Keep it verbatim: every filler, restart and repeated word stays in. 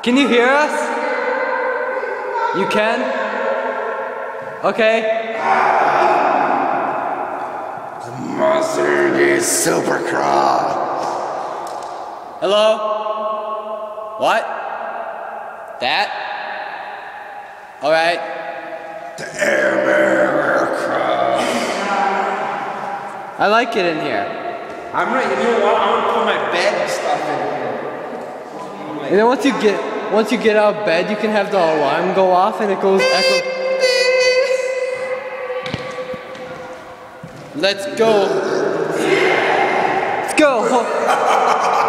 Can you hear us? You can? Okay. The monster is super crawl. Hello? What? That? Alright. The air bear crawl. I like it in here. I'm ready. You know what? I want to put my bed and stuff in here. Like, And then once you get once you get out of bed, you can have the alarm go off and it goes echo. Let's go. Let's go.